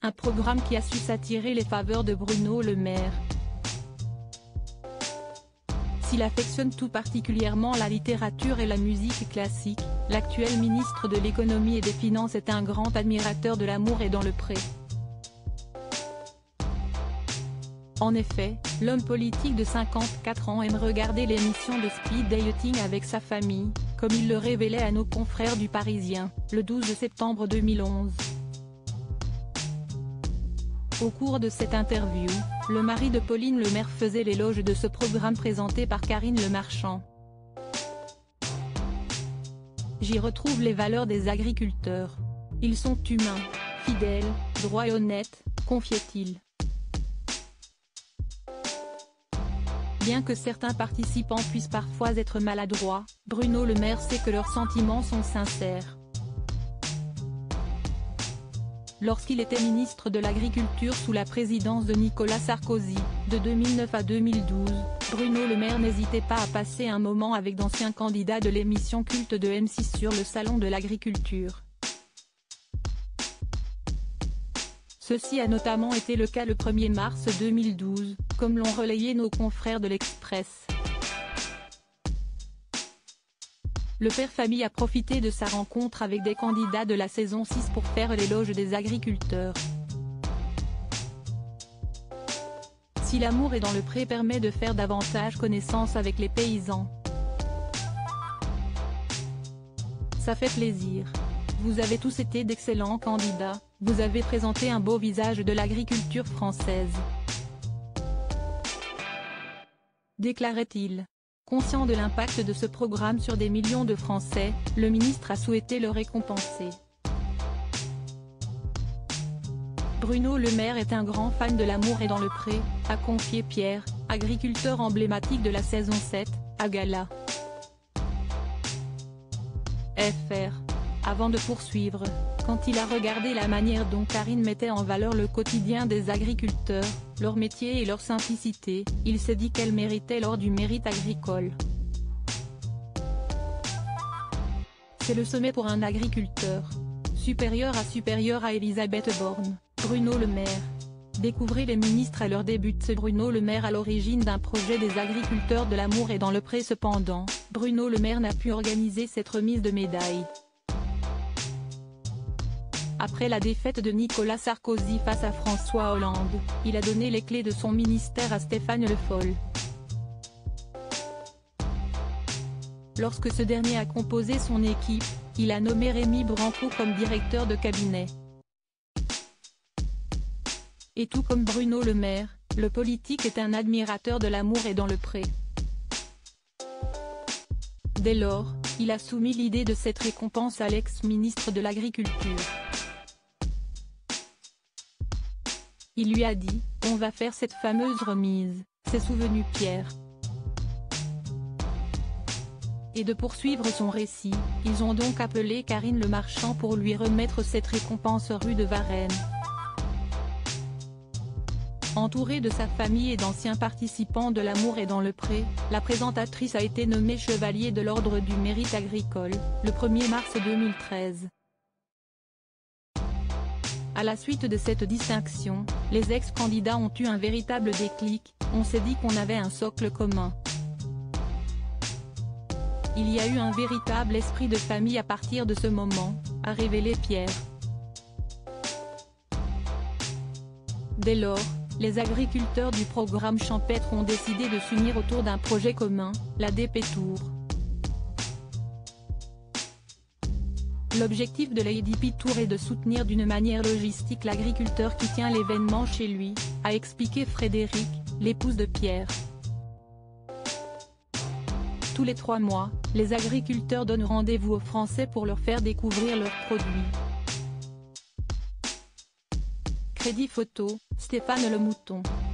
un programme qui a su s'attirer les faveurs de Bruno Le Maire. S'il affectionne tout particulièrement la littérature et la musique classique, l'actuel ministre de l'Économie et des Finances est un grand admirateur de l'amour et dans le pré. En effet, l'homme politique de 54 ans aime regarder l'émission de speed dating avec sa famille, comme il le révélait à nos confrères du Parisien, le 12 septembre 2011. Au cours de cette interview, le mari de Pauline Le Maire faisait l'éloge de ce programme présenté par Karine Le Marchand. J'y retrouve les valeurs des agriculteurs. Ils sont humains, fidèles, droits et honnêtes, confiait-il. Bien que certains participants puissent parfois être maladroits, Bruno Le Maire sait que leurs sentiments sont sincères. Lorsqu'il était ministre de l'Agriculture sous la présidence de Nicolas Sarkozy, de 2009 à 2012, Bruno Le Maire n'hésitait pas à passer un moment avec d'anciens candidats de l'émission culte de M6 sur le salon de l'agriculture. Ceci a notamment été le cas le 1er mars 2012, comme l'ont relayé nos confrères de l'Express. Le père famille a profité de sa rencontre avec des candidats de la saison 6 pour faire l'éloge des agriculteurs. Si l'amour est dans le pré permet de faire davantage connaissance avec les paysans, ça fait plaisir. Vous avez tous été d'excellents candidats, vous avez présenté un beau visage de l'agriculture française, déclarait-il. Conscient de l'impact de ce programme sur des millions de Français, le ministre a souhaité le récompenser. Bruno Le Maire est un grand fan de l'amour et dans le pré, a confié Pierre, agriculteur emblématique de la saison 7, à Gala. FR. Avant de poursuivre, quand il a regardé la manière dont Karine mettait en valeur le quotidien des agriculteurs, leur métier et leur simplicité, il s'est dit qu'elle méritait l'or du mérite agricole. C'est le sommet pour un agriculteur. Supérieur à Elisabeth Borne, Bruno Le Maire. Découvrez les ministres à leur début. Bruno Le Maire à l'origine d'un projet des agriculteurs de l'amour et dans le pré. Cependant, Bruno Le Maire n'a pu organiser cette remise de médaille. Après la défaite de Nicolas Sarkozy face à François Hollande, il a donné les clés de son ministère à Stéphane Le Foll. Lorsque ce dernier a composé son équipe, il a nommé Rémy Branco comme directeur de cabinet. Et tout comme Bruno Le Maire, le politique est un admirateur de l'amour et dans le pré. Dès lors, il a soumis l'idée de cette récompense à l'ex-ministre de l'Agriculture. Il lui a dit « On va faire cette fameuse remise », s'est souvenu Pierre. Et de poursuivre son récit, ils ont donc appelé Karine Le Marchand pour lui remettre cette récompense rue de Varennes. Entourée de sa famille et d'anciens participants de l'amour et dans le pré, la présentatrice a été nommée chevalier de l'Ordre du Mérite agricole, le 1er mars 2013. À la suite de cette distinction, les ex-candidats ont eu un véritable déclic, on s'est dit qu'on avait un socle commun. Il y a eu un véritable esprit de famille à partir de ce moment, a révélé Pierre. Dès lors, les agriculteurs du programme champêtre ont décidé de s'unir autour d'un projet commun, la DP Tour. L'objectif de l'ADP Tour est de soutenir d'une manière logistique l'agriculteur qui tient l'événement chez lui, a expliqué Frédéric, l'épouse de Pierre. Tous les 3 mois, les agriculteurs donnent rendez-vous aux Français pour leur faire découvrir leurs produits. Crédit photo, Stéphane Le Mouton.